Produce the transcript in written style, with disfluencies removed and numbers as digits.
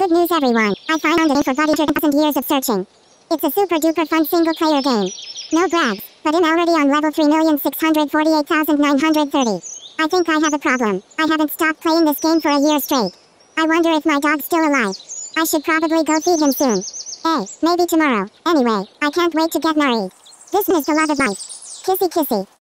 Good news everyone, I found it for Buddy 1000 years of searching. It's a super duper fun single player game. No brags, but I'm already on level 3,648,930. I think I have a problem. I haven't stopped playing this game for a year straight. I wonder if my dog's still alive. I should probably go feed him soon. Maybe tomorrow. Anyway, I can't wait to get married. This is the love of life. Kissy kissy.